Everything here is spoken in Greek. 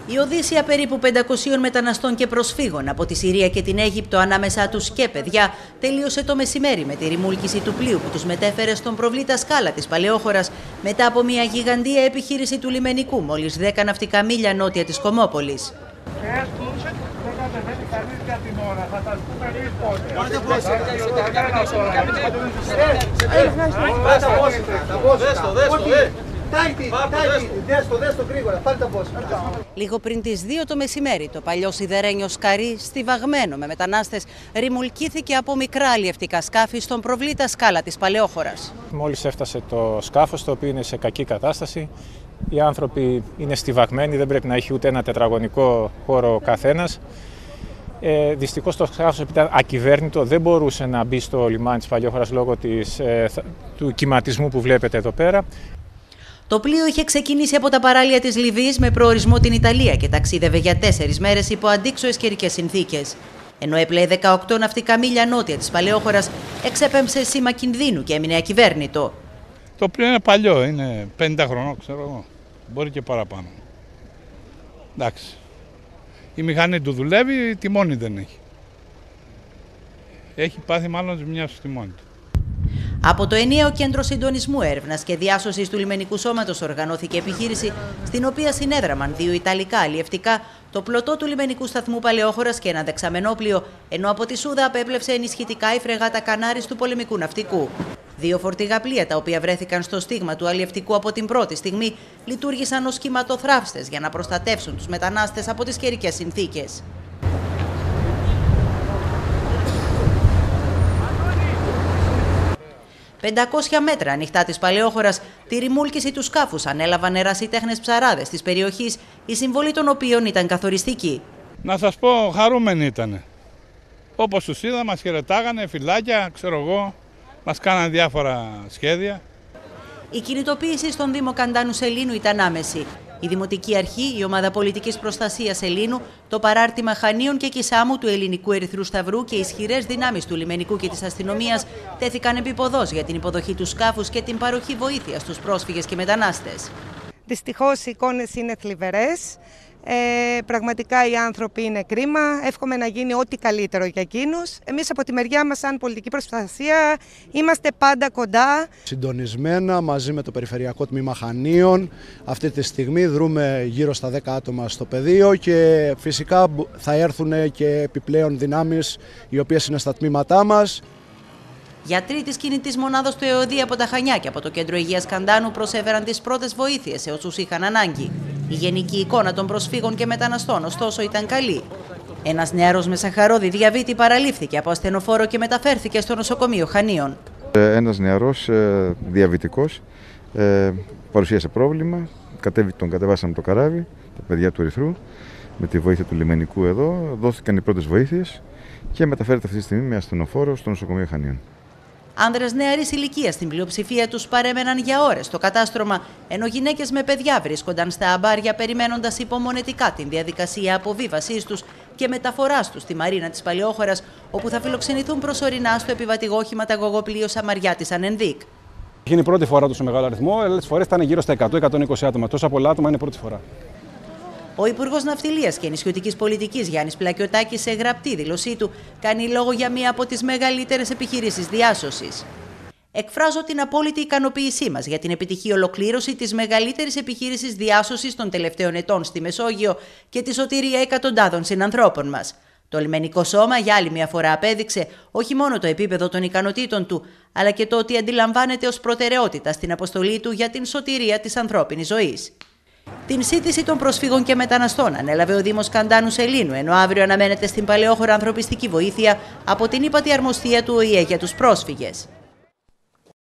Η οδύσσια περίπου 500 μεταναστών και προσφύγων από τη Συρία και την Αίγυπτο, ανάμεσά τους και παιδιά, τελείωσε το μεσημέρι με τη ρημούλκηση του πλοίου που τους μετέφερε στον προβλήτα Σκάλα της Παλαιόχωρας μετά από μια γιγαντία επιχείρηση του λιμενικού, μόλις 10 ναυτικά μίλια νότια της Κομόπολης. Λίγο πριν τις 2 το μεσημέρι, το παλιό σιδερένιο σκαρί, στιβαγμένο με μετανάστες, ρημουλκήθηκε από μικρά αλλιευτικά σκάφη στον προβλήτα Σκάλα της Παλαιόχωρας. Μόλις έφτασε το σκάφος, το οποίο είναι σε κακή κατάσταση, οι άνθρωποι είναι στιβαγμένοι, δεν πρέπει να έχει ούτε ένα τετραγωνικό χώρο ο καθένας. Δυστυχώς το σκάφος, επειδή ήταν ακυβέρνητο, δεν μπορούσε να μπει στο λιμάνι της Παλαιόχωρας λόγω του κυματισμού που βλέπετε εδώ πέρα. Το πλοίο είχε ξεκινήσει από τα παράλια της Λιβύης με προορισμό την Ιταλία και ταξίδευε για 4 μέρες υπό αντίξωες καιρικές συνθήκες. Ενώ έπλεε 18 ναυτικά μίλια νότια της Παλαιόχωρας, εξέπεμψε σήμα κινδύνου και έμεινε ακυβέρνητο. Το πλοίο είναι παλιό, είναι 50 χρονών, ξέρω εγώ. Μπορεί και παραπάνω. Εντάξει. Η μηχανή του δουλεύει, η τιμόνι δεν έχει. Έχει πάθει μάλλον ζημιά στο τιμόνι του. Από το ενιαίο κέντρο συντονισμού έρευνας και διάσωσης του λιμενικού σώματος οργανώθηκε επιχείρηση, στην οποία συνέδραμαν 2 ιταλικά αλλιευτικά, το πλωτό του λιμενικού σταθμού Παλαιόχωρας και ένα δεξαμενόπλοιο, ενώ από τη Σούδα απέπλευσε ενισχυτικά η φρεγάτα Κανάρης του πολεμικού ναυτικού. 2 φορτηγά πλοία, τα οποία βρέθηκαν στο στίγμα του αλλιευτικού από την πρώτη στιγμή, λειτουργήσαν ως κυματοθράφστες για να προστατεύσουν τους μετανάστες από τις καιρικές συνθήκες. 500 μέτρα ανοιχτά της Παλαιόχωρας, τη ρημούλκηση του σκάφους ανέλαβαν ερασιτέχνες ψαράδες της περιοχής, η συμβολή των οποίων ήταν καθοριστική. Να σας πω, χαρούμενοι ήτανε. Όπως τους είδα, μας χαιρετάγανε, φυλάκια, ξέρω εγώ, μας κάνανε διάφορα σχέδια. Η κινητοποίηση στον Δήμο Καντάνου Σελήνου ήταν άμεση. Η Δημοτική Αρχή, η Ομάδα Πολιτικής Προστασίας Σελήνου, το παράρτημα Χανίων και Κισάμου του Ελληνικού Ερυθρού Σταυρού και ισχυρές δυνάμεις του λιμενικού και της αστυνομίας τέθηκαν επίποδος για την υποδοχή του σκάφους και την παροχή βοήθειας στους πρόσφυγες και μετανάστες. Δυστυχώς οι εικόνες είναι θλιβερές. Πραγματικά οι άνθρωποι είναι κρίμα. Εύχομαι να γίνει ό,τι καλύτερο για εκείνους. Εμείς από τη μεριά μας, σαν πολιτική προστασία, είμαστε πάντα κοντά. Συντονισμένα μαζί με το Περιφερειακό Τμήμα Χανίων. Αυτή τη στιγμή δρούμε γύρω στα 10 άτομα στο πεδίο και φυσικά θα έρθουν και επιπλέον δυνάμεις οι οποίες είναι στα τμήματά μας. Γιατροί της κινητής μονάδας του ΕΟΔΗ από τα Χανιά και από το Κέντρο Υγείας Καντάνου προσέφεραν τις πρώτες βοήθειες σε όσους είχαν ανάγκη. Η γενική εικόνα των προσφύγων και μεταναστών, ωστόσο, ήταν καλή. Ένας νεαρός με σαχαρώδη διαβήτη παραλήφθηκε από ασθενοφόρο και μεταφέρθηκε στο νοσοκομείο Χανίων. Ένας νεαρός διαβητικός παρουσίασε πρόβλημα, τον κατεβάσαμε το καράβι, τα παιδιά του Ερυθρού, με τη βοήθεια του λιμενικού εδώ, δόθηκαν οι πρώτες βοήθειες και μεταφέρεται αυτή τη στιγμή με ασθενοφόρο στο νοσοκομείο Χανίων. Άνδρες νεαρής ηλικίας, στην πλειοψηφία τους, παρέμεναν για ώρες στο κατάστρωμα, ενώ γυναίκες με παιδιά βρίσκονταν στα αμπάρια περιμένοντας υπομονετικά την διαδικασία αποβίβασής τους και μεταφοράς τους στη Μαρίνα της Παλαιόχωρας, όπου θα φιλοξενηθούν προσωρινά στο επιβατικό οχηματαγωγό πλοίο Σαμαριάτης Ανενδίκ. Είναι η πρώτη φορά τόσο μεγάλο αριθμό, άλλες φορές ήταν γύρω στα 100-120 άτομα. Τόσα πολλά άτομα είναι πρώτη φορά. Ο Υπουργός Ναυτιλίας και Νησιωτικής Πολιτικής Γιάννης Πλακιωτάκης, σε γραπτή δήλωσή του, κάνει λόγο για μία από τις μεγαλύτερες επιχειρήσεις διάσωσης. Εκφράζω την απόλυτη ικανοποίησή μας για την επιτυχή ολοκλήρωση της μεγαλύτερης επιχείρησης διάσωσης των τελευταίων ετών στη Μεσόγειο και τη σωτηρία εκατοντάδων συνανθρώπων μας. Το λιμενικό σώμα για άλλη μια φορά απέδειξε όχι μόνο το επίπεδο των ικανοτήτων του, αλλά και το ότι αντιλαμβάνεται ως προτεραιότητα στην αποστολή του για την σωτηρία της ανθρώπινης ζωής. Την σύντηση των προσφύγων και μεταναστών ανέλαβε ο Δήμος Καντάνου Σελήνου, ενώ αύριο αναμένεται στην Παλαιόχωρα ανθρωπιστική βοήθεια από την ύπατη αρμοστία του ΟΗΕ για τους πρόσφυγες.